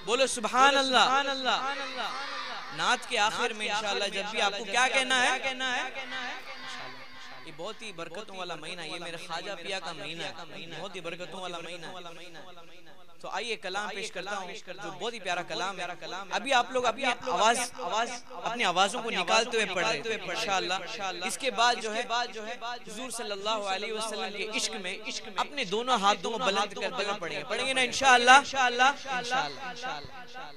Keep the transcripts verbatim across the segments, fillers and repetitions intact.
बोलो सुभान अल्लाह। नात के आखिर में इंशाअल्लाह जब भी आपको क्या कहना है, कहना है ये बहुत ही बरकतों वाला महीना, ये मेरे ख्वाजा पिया का महीना है, बहुत ही बरकतों वाला महीना। तो आइए कलाम पेश करता हूँ जो बहुत ही प्यारा कलाम है। अभी आप लोग अपनी आवाज आवाज अपनी आवाजों को निकालते हुए पढ़ रहे थे इंशाअल्लाह। इसके बाद जो है हुजूर सल्लल्लाहु अलैहि वसल्लम के इश्क में इश्क में अपने दोनों हाथों को बुलंद कर कर पढ़ेंगे पढ़ेंगे ना इंशाअल्लाह इंशाअल्लाह इंशाअल्लाह।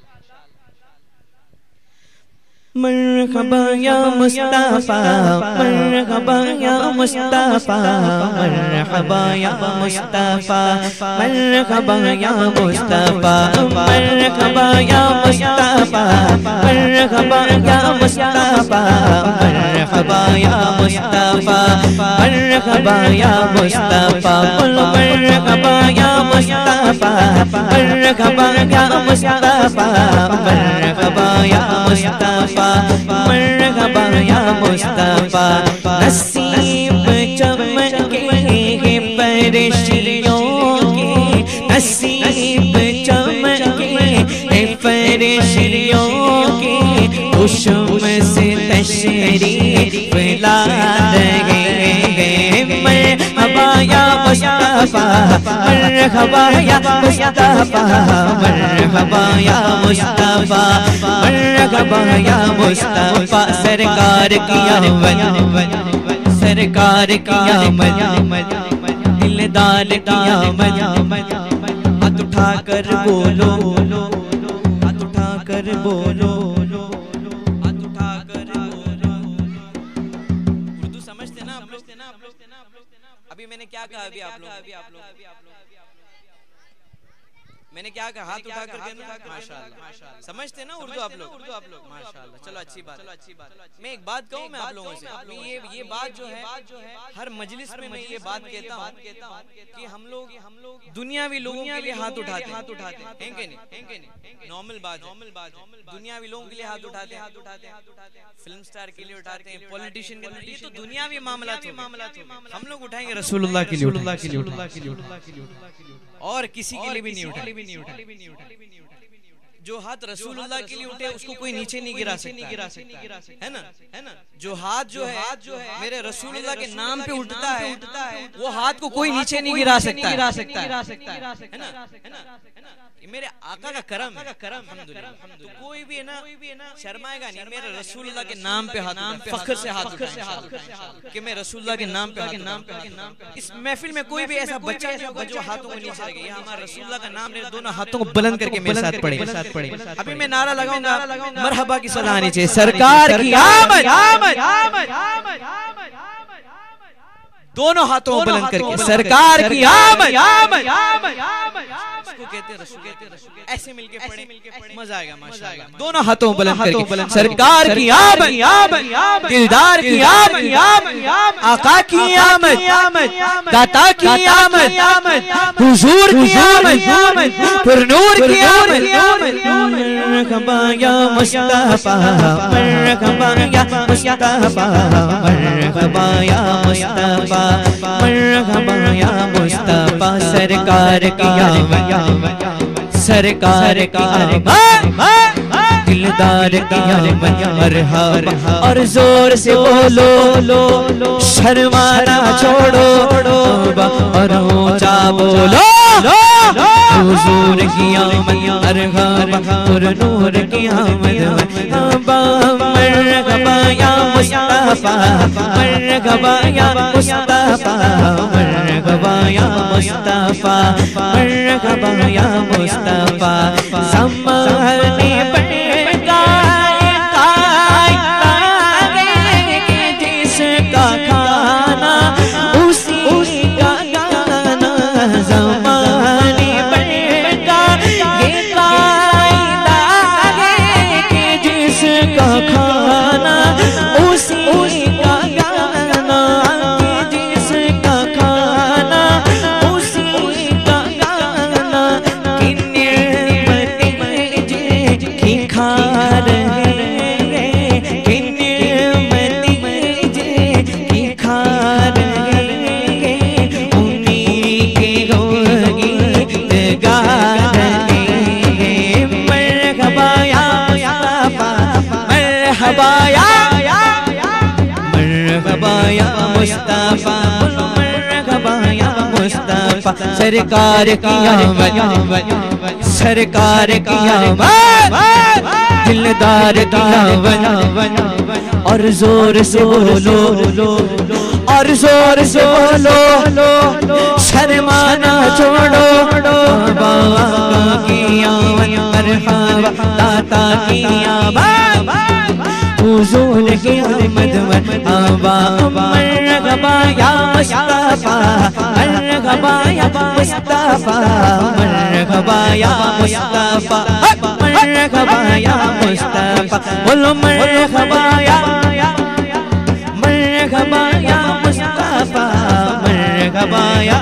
मरहबा या मुस्तफा, मरहबा या मुस्तफा, मरहबा या मुस्तफा, मरहबा या मुस्तफा, मरहबा या मुस्तफा, मरहबा या मुस्तफा, मरहबा या मुस्तफा, मरहबा या मुस्तफा, मरहबा या मुस्तफा, मरहबा या मुस्तफा, मरहबा या मुस्तफा, मरहबा या मुस्तफा। नसीब चमके हैं फरिश्तियों के, नसीब चमके हैं फरिश्तियों के, खुशम से तशरीफ ला रहे हैं। मरहबा या मुस्तफा, मरहबा या मुस्तफा, मरहबा या मुस्तफा, मरहबा या मुस्तफा। सरकार की आमद, सरकार की आमद, दिलदार की आमद। हाथ उठा कर बोलो, हाथ उठा कर बोलो, हाथ उठा कर बोलो। उर्दू समझते ना आप लोग? अभी मैंने क्या कहा? अभी आप लोग अभी आप लोग मैंने क्या कहा? हाथ उठा कर देना। माशाअल्लाह, समझते ना उर्दू आप लोग? उर्दू आप लोग माशाअल्लाह। चलो अच्छी बात, चलो अच्छी बात। मैं एक बात कहूँ मैं आप लोगों से, ये ये बात जो है हर मजलिस में मैं ये बात कहता हूँ कि हम लोग हम लोग दुनियावी लोगों के लिए हाथ उठाते हाथ उठाते हैं कि नहीं? नॉर्मल बात, नॉर्मल बात। दुनियावी लोगों के लिए हाथ उठाते हाथ उठाते हैं, फिल्म स्टार के लिए उठाते हैं, पॉलिटिशियन के लिए, ये तो दुनियावी मामला मामला। हम लोग उठाएंगे रसूलुल्लाह के लिए, रसूलुल्लाह के लिए, और किसी के लिए भी नहीं उठाएंगे। जो हाथ रसूलुल्लाह के लिए उठे उसको कोई नीचे नहीं गिरा सकता, गिरा सकता है ना, है ना। जो हाथ जो है जो है मेरे रसूलुल्लाह के नाम पे उठता है, वो हाथ को कोई नीचे नहीं गिरा सकता, गिरा सकता है ना, है ना। ये मेरे आका का करम है, करम अल्हम्दुलिल्लाह। तो कोई भी है ना शर्माएगा नहीं मेरे रसूलुल्लाह के नाम पे हाथ, फख्र से हाथ उठाएगा कि मैं रसूलुल्लाह के नाम पे नाम पे इस महफिल में कोई भी ऐसा बच्चा नहीं होगा जो हाथों को नीचे रखेगा। ये हमारा रसूलुल्लाह का नाम मेरे दोनों हाथों को बुलंद करके मेरे साथ पढ़ेगा। अभी मैं नारा लगाऊंगा, मरहबा की सदा आनी चाहिए। सरकार की आमद, आमद, आमद, दोनों हाथों को बुलंद करके सरकार की आमद, आमद, आमद। इसको कहते हैं रसूल, कहते हैं रसूल। ऐसे मिलके पढ़े, मजा आएगा माशाअल्लाह। दोनों हाथों को बुलंद करके सरकार की आमद, आमद, दिलदार की आमद, आका की आमद, दाता की आमद, हुजूर की आमद, फिर नूर की आमद। मरहबा या मुस्तफा, मरहबा या मुस्तफा, मरहबा या मुस्तफा, मरहबा या मुस्तफा। सरकार की आमद, सरकार की आमद, दिलदार की आमद। मरहबा और जोर से बोलो, शर्माना छोड़ो और ऊंचा बोलो। हुजूर की आमद, मरहबा और नूर की आमद। मरहबा या मुस्तफा, मरहबा या मुस्तफा, मरहबा या मुस्तफा, मरहबा या मुस्तफा। ज़माने बनेगा जिसका खाना उसी का गाना। ज़माने बनेगा ये कायदा कि जिसका खाना उसी का गाना, जिसका खाना उसी का गाना। कि नियमतें सरकार की आमद, सरकार की आमद, दिलदार की आमद। और जोर से बोलो, और जोर से बोलो, शर्माना छोड़ो, बाबा की आमद, मरहबा दाता की आमद, हुजूर की आमद, मरहबा मरहबा या मुस्तफा, मरहबा या मुस्तफा, मरहबा या मुस्तफा, मरहबा या मुस्तफा, बोलो मरहबा या, मरहबा या मुस्तफा, मरहबा या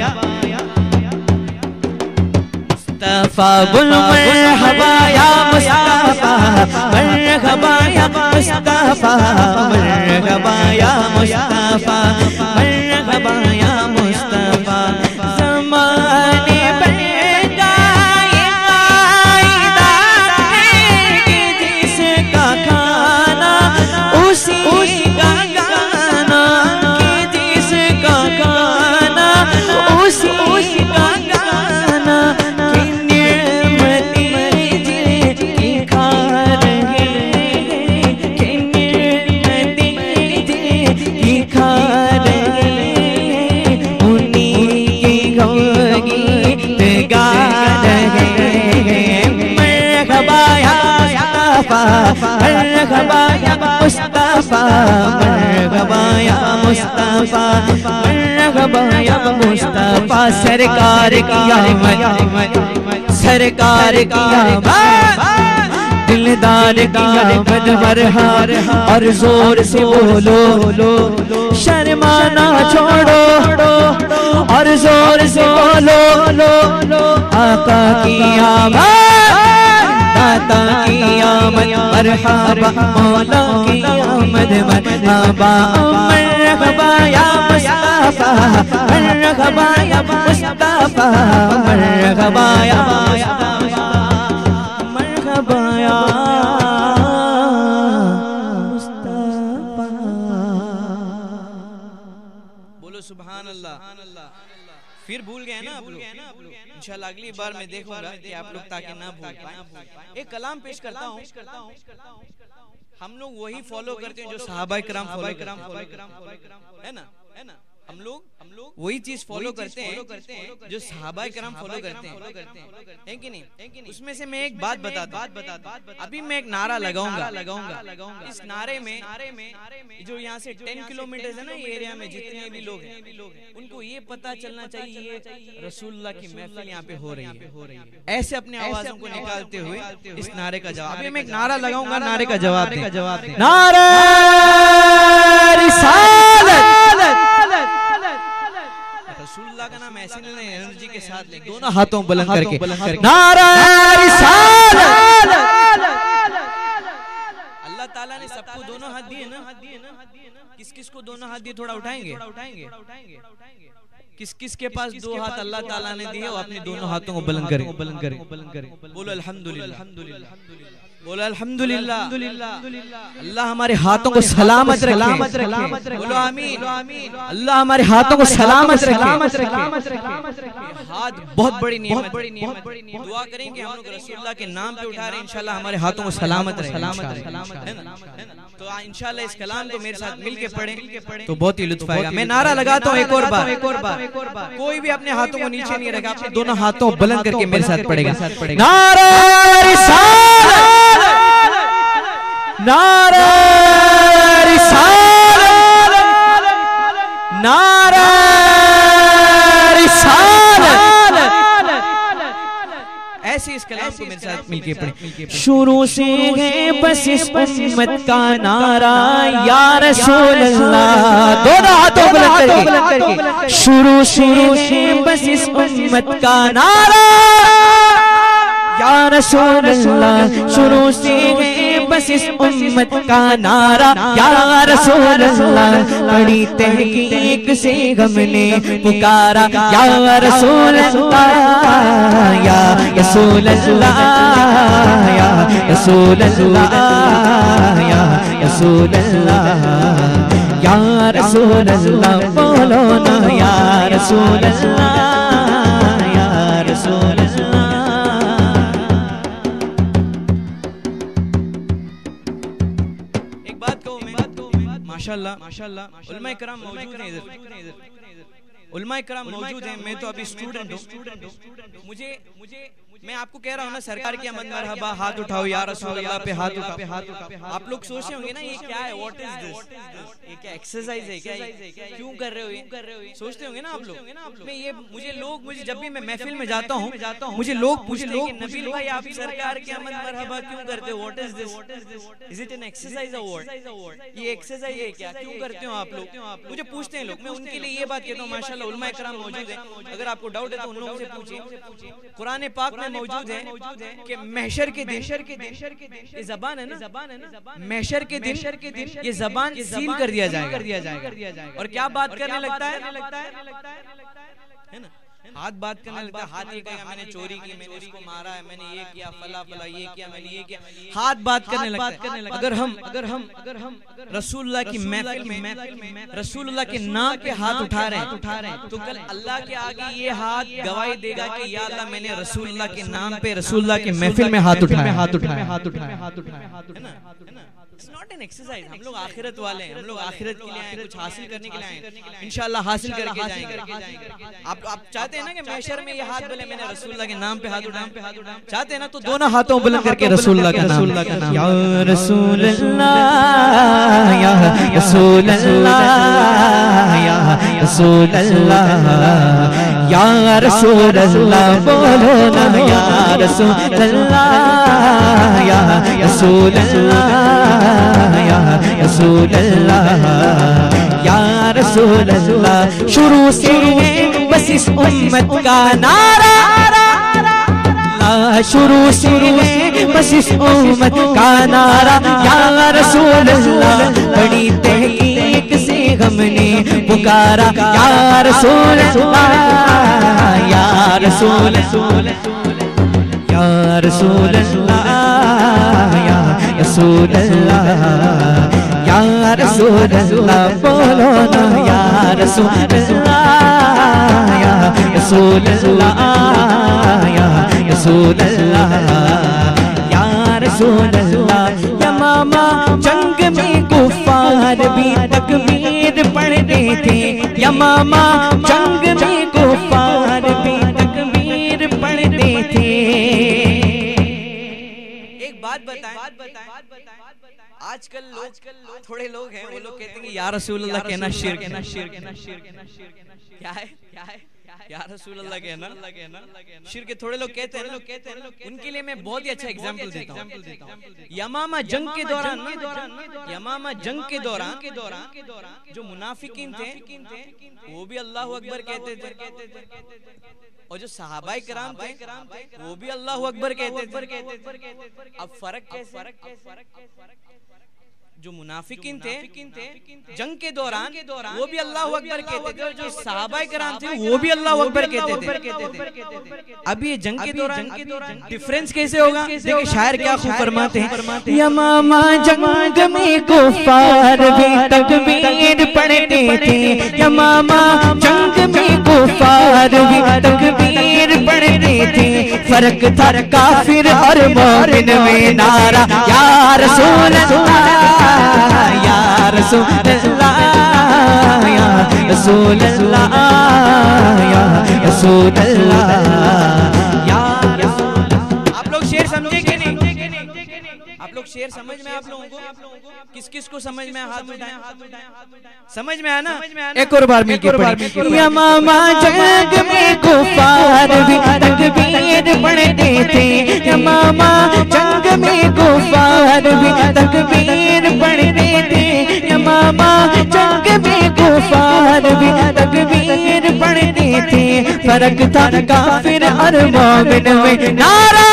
मुस्तफा, बोलो मरहबा या मुस्तफा, मरहबा या मुस्तफा, मरहबा या मुस्तफा, मरहबा या मुस्तफा। ज़माने पर गाए कायदा है कि जिसका खाना उसी का गाना, कि जिसका खाना उसी का गाना, कि नियमतें जिनकी खा रहे हैं, कि नियमतें जिनकी खा रहे हैं, उन्हीं की गीत गा रहे हैं। मरहबा या मुस्तफा, मरहबा या मुस्तफा, मरहबा या मुस्तफा, मरहबा या मुस्तफा। सरकार की आमद, सरकार की आमद, दिलदार की आमद, मरहबा। और जोर से बोलो, शर्माना छोड़ो, और जोर से बोलो, आका की आमद, दाता की आमद, मरहबा मौला की आमद, मरहबा मरहबा या मुस्तफा, मरहबा या मुस्तफा, मरहबा या मुस्तफा, मरहबा या मुस्तफा। बोलो सुभान अल्लाह। फिर भूल गए ना आप लोग, इंशाल्लाह अगली बार मैं देखूंगा कि आप लोग ताकि ना भूल पाएं। एक कलाम पेश करता हूँ, हम लोग वही फॉलो करते हैं जो सहाबाए किराम फॉलो है ना, है ना। हम लोग हम लोग वही चीज फॉलो करते हैं जो सहाबाए किराम फॉलो करते हैं, है कि नहीं। उसमें से मैं एक बात बताता हूँ। अभी मैं एक नारा लगाऊंगा लगाऊंगा इस नारे में जो यहाँ से टेन किलोमीटर है ना, ये एरिया में जितने भी लोग हैं उनको ये पता चलना चाहिए रसूलुल्लाह की महफिल यहाँ पे हो रही है। ऐसे अपने आवाजों को निकालते हुए इस नारे का जवाब, अभी मैं एक नारा लगाऊंगा, नारे का जवाब जवाब नारा रिसालत। रसूलुल्लाह का नाम ऐसे नहीं, एनर्जी के साथ ले, दोनों हाथों बुलंद करके नारा रिसालत। अल्लाह ताला ने सबको दोनों हाथ दिए ना, किस किस को दोनों हाथ दिए, थोड़ा उठाएंगे। किस किस के पास दो हाथ अल्लाह ताला ने दिए, वो अपने दोनों हाथों को बुलंद करें, बुलंद करें, बुलंद करें। बोलो अल्हम्दुलिल्लाह, बोलो अल्हम्दुलिल्लाह। अल्लाह हमारे हाथों को सलामत रखे, बोलो आमीन। अल्लाह हमारे हाथों को सलामत रखे। हाथ बहुत बड़ी नियमत, दुआ करें कि हम लोग रसूलुल्लाह के नाम पे उठा रहे हैं, इंशाल्लाह हमारे हाथों को सलामत रहे, है ना। तो इंशाल्लाह इस कलाम को मेरे साथ मिलके पढ़ें तो बहुत ही लुत्फ आएगा। मैं नारा लगाता हूँ एक और बार, एक और बार। कोई भी अपने हाथों को नीचे नहीं रखा, अपने दोनों हाथों बुलंद करके मेरे साथ पढ़ेगा। नारा रिसालत, नारा रिसालत, नारा रिसालत। ऐसे इस कलाम को मेरे साथ मिलके पढ़ें। शुरू से है बस इस उम्मत का नारा या रसूल अल्लाह, दोनों हाथों बुलंद करके। शुरू से है बस इस उम्मत का नारा या रसूल अल्लाह, शुरू से है बस इस उम्मत का नारा या रसूल अल्लाह। बड़ी तहकीक से हमने पुकारा या रसूल अल्लाह, या रसूल अल्लाह, या रसूल अल्लाह, या रसूल अल्लाह, या रसूल अल्लाह। बोलो ना या रसूल अल्लाह, या रसूल अल्लाह। एक बात कहूँ मैं, माशाल्लाह माशाल्लाह उलमा इकराम मौजूद हैं इधर, उलमा इकराम मौजूद हैं। मैं तो अभी स्टूडेंट हूँ, मुझे मुझे मैं आपको कह रहा हूँ ना, सरकार की आमद मरहबा, हाथ उठाओ या रसूल अल्लाह पे हाथ उठाओ, हाथ उठाओ। आप लोग सोचे होंगे ना ये क्या है, व्हाट इज दिस, ये क्या एक्सरसाइज है, क्या क्यों कर रहे हो, ये सोचते होंगे ना आप लोग। मैं ये मुझे लोग मुझे जब भी मैं महफिल में जाता हूँ मुझे लोग पूछते हैं कि नबील भाई आप सरकार की आमद मरहबा क्यों करते हो, what is this, is it an exercise award, ये एक्सरसाइज है क्या, क्यों करते हो आप लोग, मुझे पूछते हैं लोग। मैं उनके लिए ये बात कहता हूँ माशाल्लाह उलमा इकराम मौजूद है, अगर आपको डाउट है तो उन लोगों से पूछिए। कुरान पाक में मौजूद है कि महशर के दिन, ये जबान है ना, महशर के दिन ये जबान सील कर दिया जाएगा, और क्या बात करने लगता है, है ना, हाथ बात करने लगता है। हाथ ये कहेगा मैंने चोरी की, मैंने इसको मारा है, मैंने ये किया, फला फला ये किया, मैंने ये किया, हाथ बात करने लगता है। अगर हम अगर हम अगर हम रसूलुल्लाह की महफिल में रसूलुल्लाह के नाम पे हाथ उठा रहे हैं तो कल अल्लाह के आगे ये हाथ गवाही देगा कि या अल्लाह मैंने रसूलुल्लाह के नाम पे रसूलुल्लाह की महफिल में हाथ उठाया, हाथ उठाया, हाथ उठाया, हाथ उठाया, है ना। It's not an exercise. हम लोग आखिरत वाले हैं, हम लोग आखिरत के लिए आए, कुछ हासिल करने के लिए आए, इंशाल्लाह हासिल करके जाएंगे। आप आप चाहते हैं ना कि महशर में ये हाथ बोले मैंने रसूलुल्लाह के नाम पे हाथ उठाया, चाहते हैं ना, तो दोनों हाथों बुलंद करके रसूलुल्लाह का नाम, या रसूल अल्लाह, या रसूल अल्लाह, या रसूल अल्लाह, या रसूल अल्लाह, बोलो ना या रसूल अल्लाह, या रसूल अल्लाह, या रसूल अल्लाह, या रसूल अल्लाह। शुरू से बस इस उम्मत का नारा, शुरू से बस इस उम्मत का नारा, या रसूल अल्लाह। बड़ी तहकीक से हमने पुकारा, या रसूल अल्लाह, या रसूल अल्लाह, या रसूल अल्लाह, या रसूल अल्लाह, या रसूल अल्लाह, बोलो ना या रसूल अल्लाह, या रसूल अल्लाह, या रसूल अल्लाह, या रसूल अल्लाह। यमामा जंग में कुफार भी तकबीर पढ़ते थे, यमामा जंग में कुफार भी तकबीर पढ़ते थे। एक बात बताएं, आजकल लोग थोड़े लोग हैं वो लोग कहते हैं कि या रसूलुल्लाह कहना शिर्क है, क्या है, क्या है या रसूलुल्लाह कहना शिर्क है। थोड़े लोग कहते हैं ना, उनके लिए मैं बहुत ही अच्छा एग्जांपल देता हूँ। यमामा जंग के दौरान यमामा जंग के दौरान जो मुनाफिकीन थे वो भी अल्लाह अकबर कहते थे, और जो सहाबाए किराम थे वो भी अल्लाह अकबर कहते थे। अब फर्क कैसे, जो मुनाफिकीन थे जंग के दौरान वो भी अल्लाह अकबर कहते थे, और जो सहाबाए किराम थे वो भी अल्लाह अकबर कहते थे। अब ये जंग के दौरान डिफरेंस कैसे होगा, देखिए शायर क्या खूब फरमाते हैं। यमामा जंग में कुफार भी तकबीर पढ़ते थे, यमामा जंग में कुफार भी तकबीर पढ़ते थे। फर्क था काफिर और मोमिन में नारा, या रसूल अल्लाह, या रसूल अल्लाह, या रसूल अल्लाह, या रसूल अल्लाह, या रसूल। आप लोग शेर समझे कि नहीं, आप लोग शेर समझ में, आप लोगों को किस किस को समझ में, हाथ उठाएं, समझ में आया ना। एक और बार मिलके पढ़ें। यमामा जंग में कुफार भी तकबीर पढ़ते थे, यमामा जंग में कुफार भी तकबीर पढ़ते थे, यमामा जंग में कुफार भी तकबीर पढ़ते थे। फर्क था काफिर और मोमिन में नारा,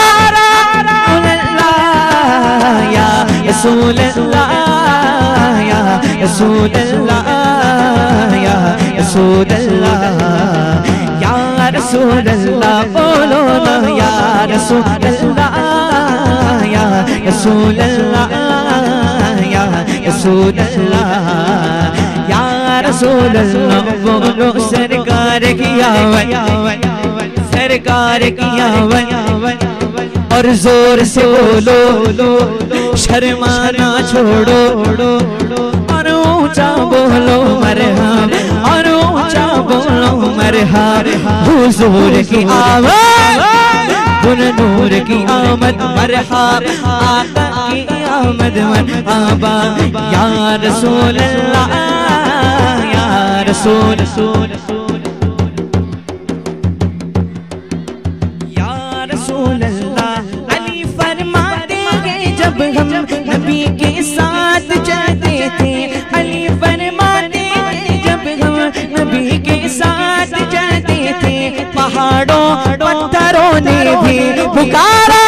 या रसूल अल्लाह, या रसूल अल्लाह, या रसूल अल्लाह, या रसूल अल्लाह, बोलो ना या रसूल अल्लाह, या रसूल अल्लाह, या रसूल अल्लाह, या रसूल अल्लाह, बोलो सरकार की आवाज़। सरकार की आमद और जोर से बोलो शर्माना छोड़ो और ऊंचा बोलो मरहब और ऊंचा बोलो मरहब हुजूर की आमद गुन नूर की आमद मरहब आका की आमद मरहबा या रसूल अल्लाह या रसूल या रसूल अल्लाह। अली फरमाते हैं जब हम नबी के साथ चलते थे, अली फरमाते हैं जब हम नबी के साथ चलते थे, पहाड़ों पत्थरों ने भी पुकारा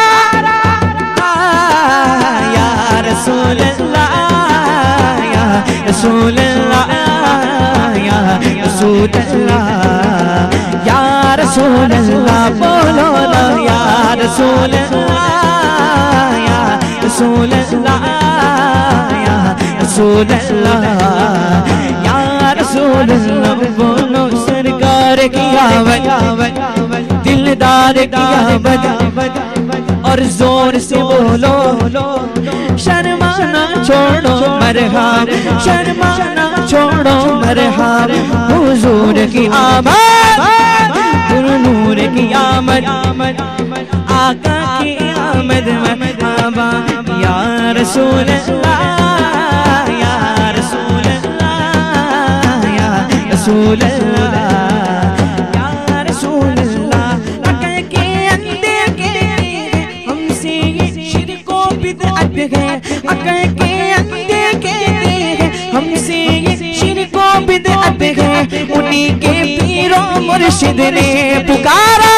या रसूल अल्लाह या रसूल अल्लाह या रसूल अल्लाह या रसूल अल्लाह बोलो ना या रसूल अल्लाह या रसूल अल्लाह या रसूल अल्लाह या रसूल अल्लाह बोलो सरकार की आमद दिलदार की आमद और जोर से बोलो शर्माना छोड़ो मरहब शर्माना छोड़ो मरहब हुजूर की आमद नूर की आमद आका की आमद मरहबा या रसूल अल्लाह या रसूल अल्लाह या रसूल अल्लाह या रसूल अल्लाह। अकल के अंधे के हमसे ये शिरको बिदअत है, अकल के अंधे के हमसे ये शिरको बिदअत है, उन्हीं के पीरों मुर्शिद ने पुकारा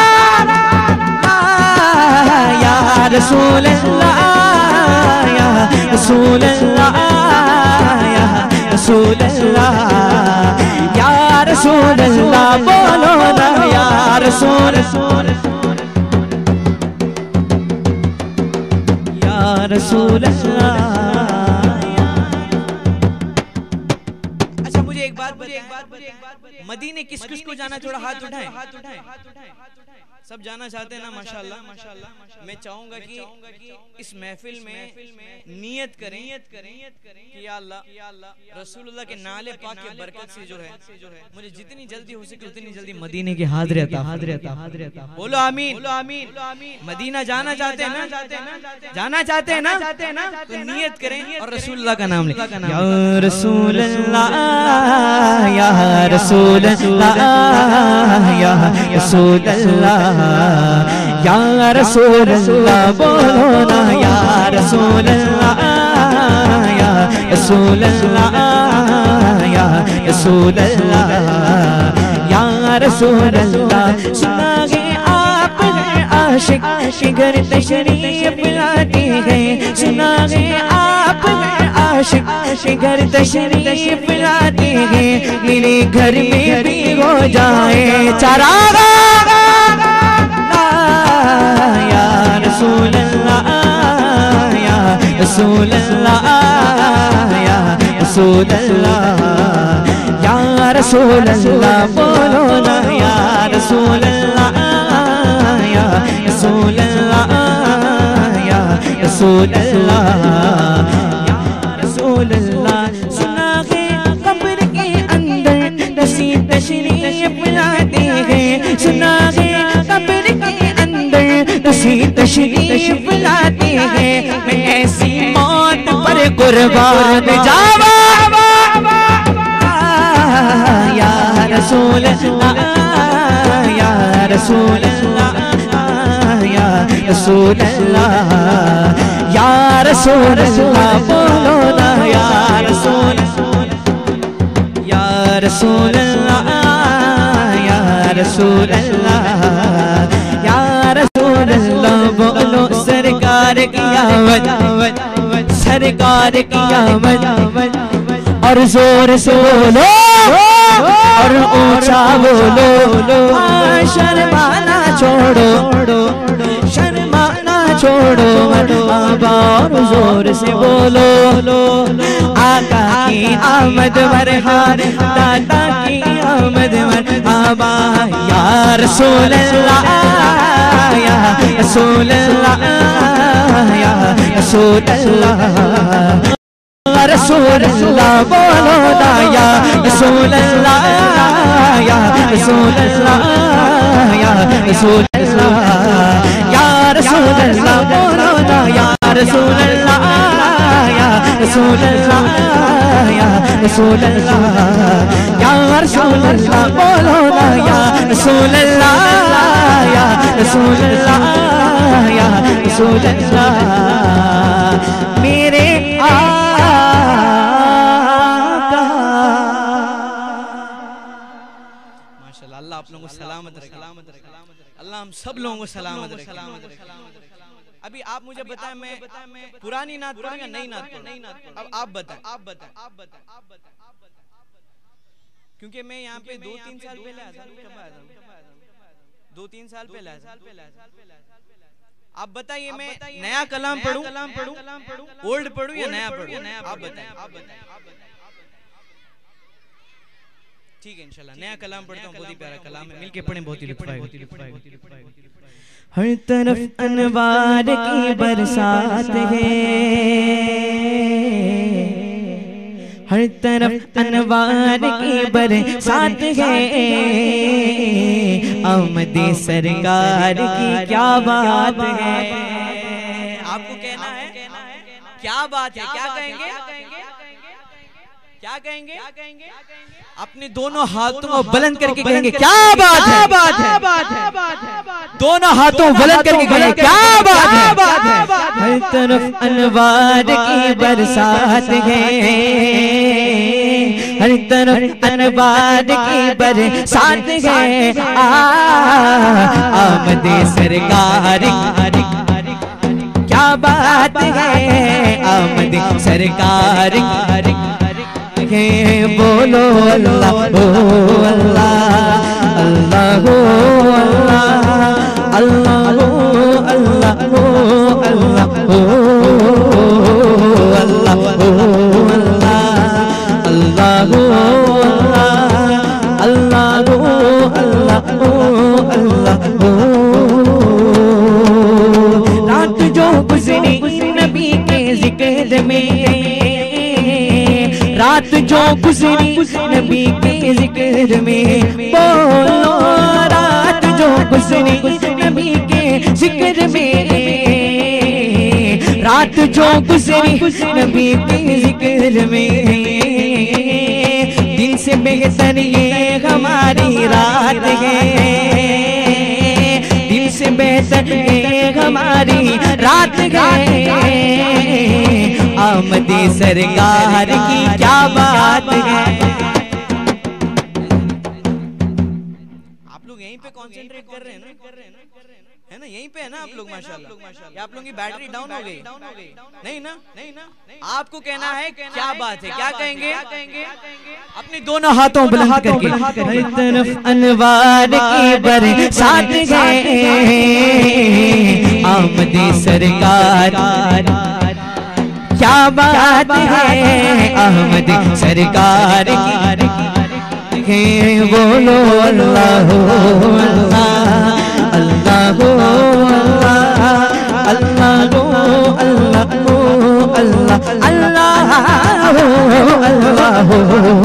या रसूल अल्लाह या रसूल अल्लाह या रसूल अल्लाह या रसूल अल्लाह बोलो ना या रसूल या रसूल अल्लाह। अच्छा मुझे एक बात मुझे एक बात मदीने किस किस को जाना, थोड़ा हाथ उठाएं। सब जाना चाहते हैं ना? माशाल्लाह माशाल्लाह। मैं चाहूंगा कि इस महफिल में नियत करें कि या अल्लाह रसूलुल्लाह के नाले पाक के बरकत से जो है मुझे जितनी जल्दी हो सके उतनी जल्दी मदीने की हाजिर अता बोलो आमीन बोलो आमीन। मदीना जाना चाहते हैं ना जाना चाहते हैं ना तो नियत करें और रसूलुल्लाह का नाम लें या रसूल अल्लाह या रसूल अल्लाह या रसूल अल्लाह या रसूल अल्लाह बोलो ना या रसूल अल्लाह या रसूल अल्लाह या रसूल अल्लाह या रसूल अल्लाह। सुना है आप हैं आशिक घर तशरीफ लाते हैं, सुना है आप हैं आशिक घर तशरीफ लाते हैं, मेरे घर में भी हो जाए चरागा या रसूल अल्लाह या रसूल अल्लाह या रसूल अल्लाह या रसूल अल्लाह बोलो ना या रसूल अल्लाह या रसूल अल्लाह या रसूल अल्लाह या रसूल अल्लाह। सुना है कब्र के अंदर नसी तशरीफ लाते हैं, सुना है कब्र के अंदर नसी तशरीफ लाते हैं, मैं ऐसी मौत पर कुर्बान जावा या रसूल अल्लाह या रसूल अल्लाह या रसूल अल्लाह या रसूल अल्लाह बोलो ना या रसूल या रसूल अल्लाह या रसूल अल्लाह या रसूल अल्लाह बोलो सरकार की आमद सरकार की आमद और जोर से बोलो और ऊंचा बोलो शर्माना छोड़ो शर्माना छोड़ो मरहबा और जोर से बोलो आका की आमद मरहबा, दाता की आमद मरहबा, या रसूल अल्लाह या रसूल अल्लाह या रसूल अल्लाह, रसूल अल्लाह बोलो ना या रसूल अल्लाह या रसूल अल्लाह या रसूल अल्लाह, या रसूल अल्लाह बोलो ना या रसूल अल्लाह या रसूल अल्लाह या रसूल अल्लाह, या रसूल अल्लाह बोलो ना या रसूल अल्लाह या रसूल अल्लाह या रसूल अल्लाह। मेरे अल्लाह आप लोगों को सलामत रखे, अल्लाह हम सब लोगों को सलामत रखे। अभी आप मुझे बताएं मैं पुरानी नात पढ़ूं या नई नात पढ़ूं? अब आप बताएं, आप बताएं, आप बताएं, आप बताएं, क्योंकि मैं यहाँ पे दो तीन साल पहले आया था, कब आया था? दो तीन साल पहले आया था। आप बताइए मैं नया कलाम पढ़ूं, ओल्ड पढ़ूं या नया पढ़ूं? आप बताएं, आप बताएं। ठीक है इंशाल्लाह नया कलाम पढ़ता हूँ, बहुत ही प्यारा कलाम है, मिलके पढ़ें, बहुत ही लुत्फ आएगा। हर तरफ अनवार की बरसात है, हर तरफ अनवार की बरसात है, आमदे सरकार की क्या बात है। आपको कहना है क्या बात है, क्या कहेंगे, क्या कहेंगे? अपने दोनों हाथों को बुलंद करके कहेंगे क्या बात है, बात है, बात है, दोनों हाथों बुलंद करके कहेंगे क्या बात है, बात है। हर तरफ अनवार की बरसात है, हर तरफ अनवार की बरसात है, आमदे सरकार क्या बात है, आमदे सरकार है, बोलो अल्लाह हो अल्लाह अल्लाह हो अल्लाह अल्लाह हो अल्लाह हो अल्लाह हो अल्लाह हो अल्लाह अल्लाह हो अल्लाह हो अल्लाह हो अल्लाह हो। रात जो गुजरी नबी के जिक्र में, रात जो गुजरी नबी के जिक्र में, बोलो रात जो गुजरी नबी के जिक्र में, रात जो गुजरी नबी के जिक्र में, दिन से बेहतर ये हमारी रात है, दिन से बेहतर ये हमारी रात है, आमदे सरकार की क्या बात है। आप लोग यहीं पे कंसंट्रेट कर रहे हैं ना, है ना, यहीं पे है ना आप लोग माशाल्लाह। या आप लोगों की बैटरी डाउन हो गई? नहीं ना, नहीं ना। आपको कहना है क्या बात है, क्या कहेंगे? अपने दोनों हाथों बुलंद करके हर तरफ अनवार की बरसात है, आमदे सरकार क्या बात है, अहमद सरकार की है, बोलो अल्लाह हो अल्लाह अल्लाह हो अल्लाह हो अल्लाह हो अल्लाह अल्लाह हो अल्लाह हो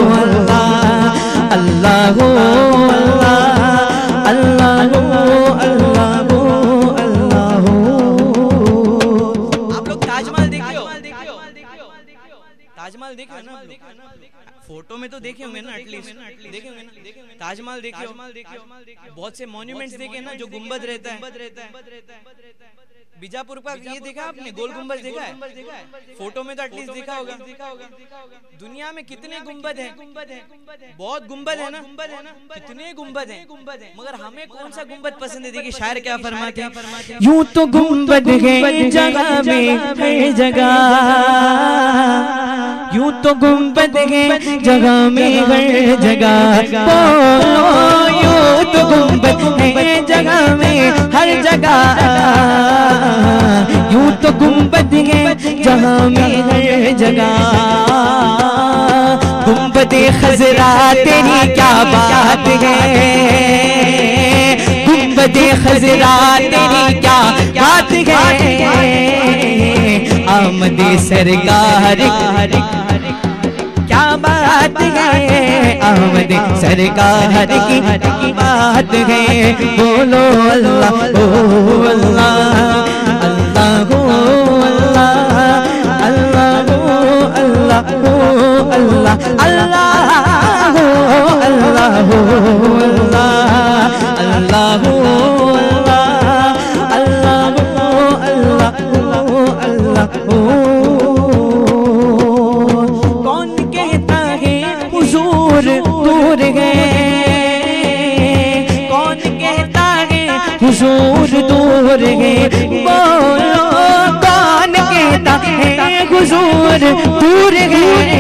अल्लाह हो अल्लाह हो अल्लाह हो अल्लाह हो। आप लोग ताजमहल देखे हो? ताजमहल देखे हो ना? फोटो में तो देखे होंगे ना, एटलीस्ट देखे होंगे ना। ताजमहल देखे हो? बहुत से मॉन्यूमेंट्स देखे ना जो गुंबद रहता है। बीजापुर का ये देखा आपने, गोल गुंबद देखा है? फोटो में तो एटलीस्ट देखा होगा। दुनिया में कितने गुंबद हैं? बहुत गुंबद है ना, कितने गुंबद हैं, मगर हमें कौन सा गुंबद पसंद है? देखिए शायर क्या फरमाते हैं, यूं तो गुंबद है जगह में हर जगह, यूं तो गुंबद है जगह में हर जगह, बोलो यूं तो गुंबद है जगह में हर जगह, यूं तो गुंबद है जगह गुंबदे खजरा तेरी क्या बात है, गुंबदे खजरा तेरी क्या बात है, आमदे सरकार क्या बात है, आमदे सरकार की बात है। बोलो अल्लाह ओ अल्लाह, अल्लाह ओ अल्लाह, अल्लाह ओ अल्लाह ओ अल्लाह, अल्लाह ओ अल्लाह ओ अल्लाह, अल्लाह ओ अल्लाह, अल्लाह ओ अल्लाह ओ अल्लाह ओ। दूर है कौन कहता है हुजूर दूर है, बोलो कौन कहता है हुजूर दूर है,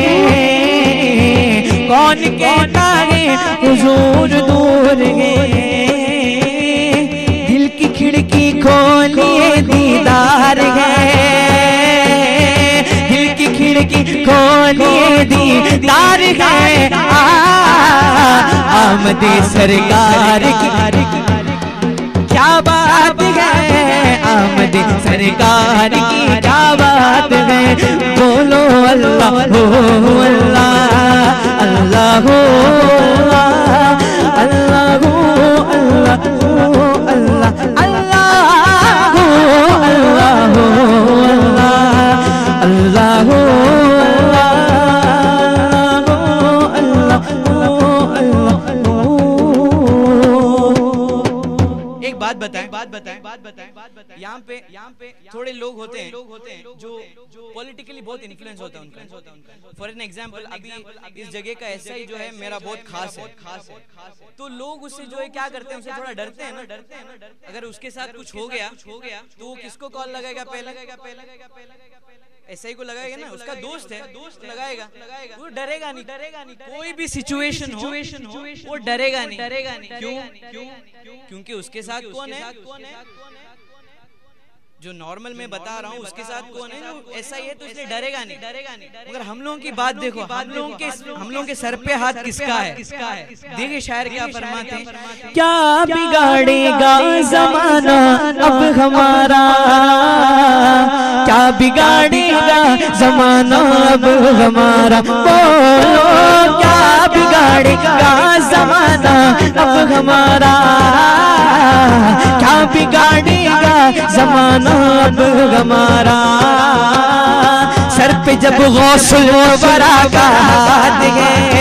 कौन कहता है हुजूर दूर है। दिल की खिड़की खोलिए दीदार है, दिल की खिड़की खोलिए दीदार है, आमदे सरकार की क्या बात है, आमदे सरकार की क्या बात है। बोलो अल्लाह हो अल्लाह, अल्लाह हो अल्लाह, अल्लाह हो अल्लाह हो अल्लाह, अल्लाह हो अल्लाह हो अल्लाह, अल्लाह हो बात बताएं बात बताएं बात बताएं बात बताएं यहाँ पे यहाँ पे थोड़े लोग होते हैं लोग होते हैं जो पॉलिटिकली बहुत इन्फ्लुएंस होता है उनका। फॉर एन एग्जांपल अभी इस जगह का एसआई जो है मेरा बहुत खास है खास है तो लोग उससे जो है क्या करते हैं, उसे थोड़ा डरते हैं ना डरते हैं ना अगर उसके साथ कुछ हो गया हो गया तो किसको कॉल लगाएगा पहले एसआई को लगाएगा ना, उसका दोस्त है दोस्त लगाएगा लगाएगा वो डरेगा नहीं डरेगा नहीं कोई भी सिचुएशन हो वो डरेगा नहीं डरेगा नहीं क्यों क्यों क्योंकि उसके साथ कौन है जो नॉर्मल मैं बता रहा हूँ उसके साथ कौन है जो ऐसा ही है तो इसलिए डरेगा नहीं डरेगा नहीं। मगर हम लोगों की बात देखो, हम लोगों के हम लोगों के सर पे हाथ किसका है किसका है देखिए शायर क्या फरमाते हैं, क्या बिगाड़ेगा जमाना अब हमारा, क्या बिगाड़ेगा जमाना अब हमारा, बोलो क्या बिगाड़ेगा जमाना अब हमारा, क्या बिगाड़ेगा जमाना अब हमारा। सर पे जब गौसुल वरा का हाथ है,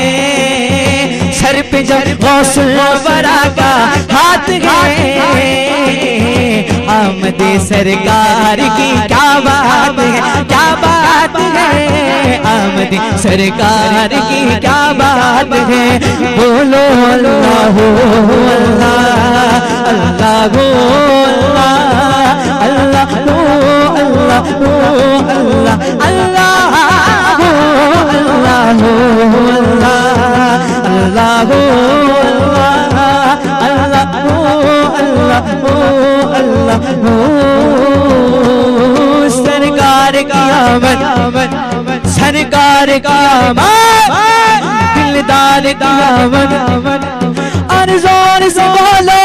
सर पे जब गौसुल वरा का हाथ है, आमदे सरकार की क्या बात है क्या बात है, आमदे सरकार की क्या बात है। बोलो अल्लाह हो अल्लाह, अल्लाह हो अल्लाह, अल्लाह हो अल्लाह हो अल्लाह, अल्लाह हो अल्लाह हो अल्लाह, अल्लाह हो अल्लाह, अल्लाह हो अल्लाह हो अल्लाह हो। सरकार की आमद सरकार की आमद, दिलदार की आमद, और जोर से बोलो